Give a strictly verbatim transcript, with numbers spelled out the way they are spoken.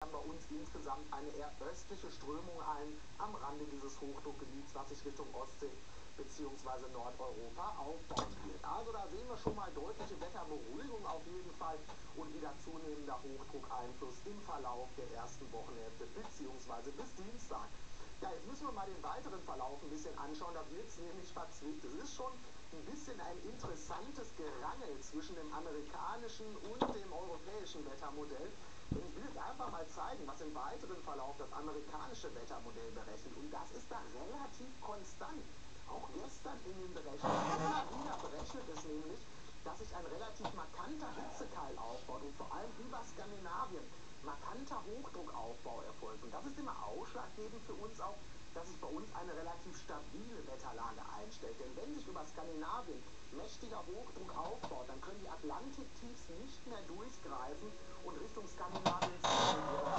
schlagen bei uns insgesamt eine eher östliche Strömung ein, am Rande dieses Hochdruckgebiets, was sich Richtung Ostsee bzw. Nordeuropa aufbauen wird. Also da sehen wir schon mal deutliche Wetterberuhigung auf jeden Fall und wieder zunehmender Hochdruckeinfluss im Verlauf der ersten Wochenhälfte bzw. bis Dienstag. Ja, jetzt müssen wir mal den weiteren Verlauf ein bisschen anschauen, da wird es nämlich verzwickt. Es ist schon ein bisschen ein interessantes Gerangel zwischen dem amerikanischen und dem europäischen Wettermodell. Denn ich will jetzt einfach mal zeigen, was im weiteren Verlauf das amerikanische Wettermodell berechnet. Und das ist da relativ konstant. Auch gestern in den Berechnungen immer wieder berechnet es nämlich, dass sich ein relativ markanter Hitzekeil aufbaut und vor allem über Skandinavien markanter Hochdruckaufbau erfolgt. Und das ist immer ausschlaggebend für uns auch, dass sich bei uns eine relativ stabile Wetterlage einstellt. Denn wenn sich über Skandinavien mächtiger Hochdruck aufbaut, dann können die Atlantiktiefs nicht mehr durchgreifen und Richtung Skandinavien ziehen.